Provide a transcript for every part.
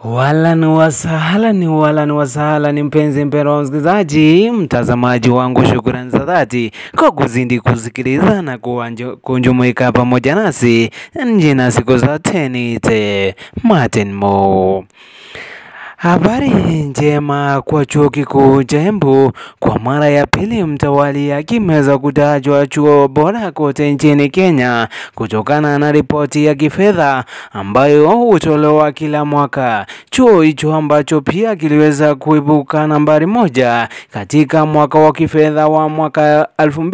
Wala ni wasahala ni mpenzi mpendwa msikilizaji, mtazamaji wangu, shukrani za dhati kwa kuzidi kusikiliza na kunjumuika pamoja nasi. Njina siku zote niite Martin Mo. Habari njema kwa chuo kikuu cha Embu. Kwa mara ya pili mtawalia kimeweza kutajwa chuo bora kote nchini Kenya kutokana na ripoti ya kifedha ambayo hutolewa kila mwaka. Chuo hicho ambacho pia kiliweza kuibuka nambari moja katika mwaka wa kifedha wa mwaka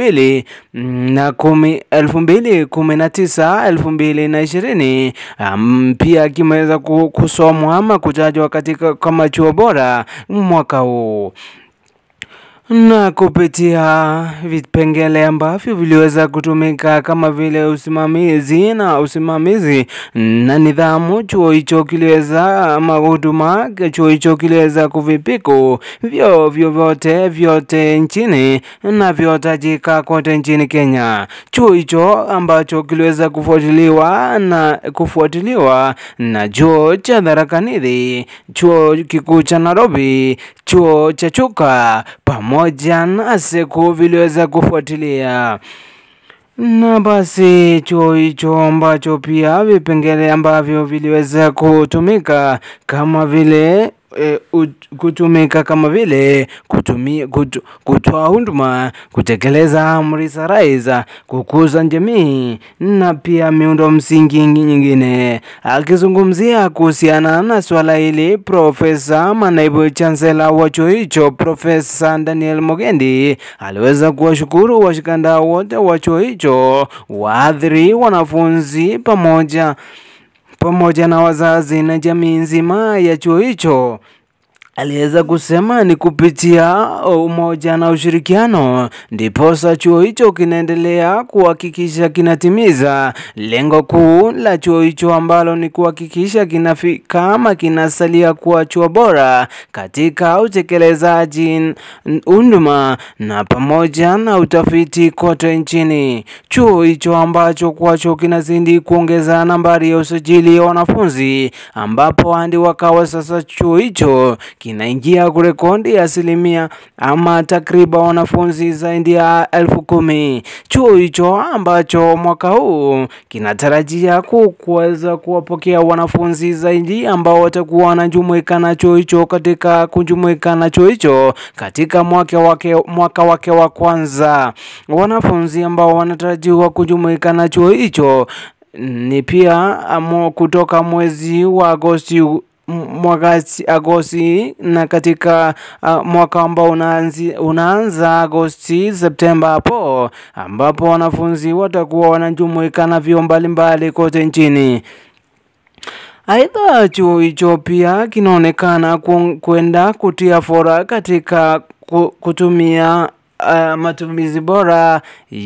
2019-2020 pia kimeweza kusomwa ama kutajwa katika kama chuo bora mwaka huu, na kupitia vipengele ambavyo viliweza kutumika kama vile usimamizi na nidhamu. Chuo hicho kiliweza huduma, chuo hicho kiliweza kuvipiku vyote nchini na vyotajika kote nchini Kenya. Chuo hicho ambacho kiliweza kufuatiliwa na chuo cha Tharaka Nithi, chuo kikuu cha Nairobi, chuo cha Chuka pamoja na Seku viliweza kufuatilia. Na basi chuo hicho ambacho pia vipengele ambavyo viliweza kutumika kama vile kutoa huduma, kutekeleza amri za rais, kukuza jamii na pia miundo msingi nyingine. Akizungumzia kuhusiana na swala hili, naibu chancellor wa chuo hicho Profesa Daniel Mugendi aliweza kuwashukuru washikadau wote wa chuo hicho, waadhiri, wanafunzi pamoja na wazazi na jamii nzima ya chuo hicho. Aliweza kusema ni kupitia umoja na ushirikiano ndiposa chuo hicho kinaendelea kuhakikisha kinatimiza lengo kuu la chuo hicho ambalo ni kuhakikisha kinasalia kuwa chuo bora katika utekelezaji huduma na pamoja na utafiti kote nchini. Chuo hicho ambacho kwacho kinazidi kuongeza nambari ya usajili ya wanafunzi, ambapo hadi wakawa sasa chuo hicho kinaingia kurekodi asilimia ama takriban wanafunzi zaidi ya 10,000. Chuo hicho ambacho mwaka huu kinatarajia kuweza kuwapokea wanafunzi zaidi ambao watakuwa wanajumuika na chuo hicho katika mwaka wake wa kwanza. Wanafunzi ambao wanatarajiwa kujumuika na chuo hicho ni pia kutoka mwezi wa Agosti na katika mwaka ambao unaanza Agosti Septemba hapo, ambapo wanafunzi watakuwa wanajumuika na vyuo mbalimbali kote nchini. Aidha, chuo hicho pia kinaonekana kwenda kutia fora katika kutumia matumizi bora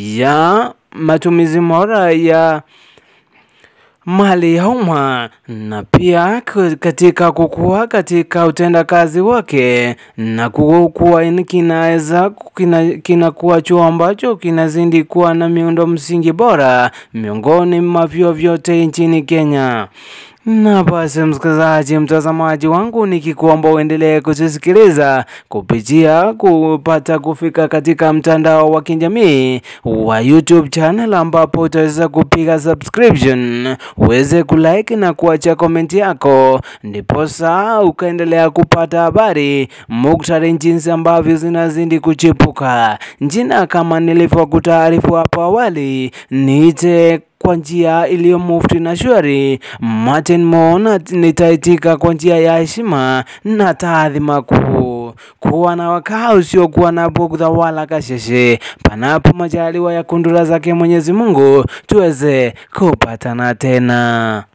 ya mali ya umma, na pia katika kukua katika utendakazi wake na kukua kinakuwa chuo ambacho kinazidi kuwa na miundo msingi bora miongoni mwa vyuo vyote nchini Kenya. Na basi msikilizaji, mtazamaji wangu, nikikuomba uendelee kusikiliza kupitia kufika katika mtandao wa kijamii wa YouTube channel, ambapo utaweza kupiga subscription, uweze kulike na kuacha comment yako, ndiposa ukaendelea kupata habari muktari jinsi ambavyo zinazidi kuchipuka. Jina kama nilivyokutaarifu hapo awali, niite kwa njia iliyo mufti na shwari Martin Mo, na nitaitika kwa njia ya heshima na taadhima kuu. Kuwa na wakao sio kuwa na bugdha wala kasheshe. Panapo majaliwa ya kundura zake Mwenyezi Mungu tuweze kupatana tena.